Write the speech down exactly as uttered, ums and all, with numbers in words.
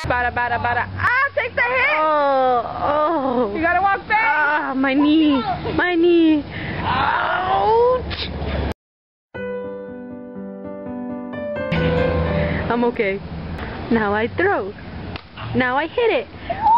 Bada, bada, bada. Ah, take the hit! Oh, oh. You gotta walk back. Ah, my knee. My knee. Ouch. I'm okay. Now I throw. Now I hit it.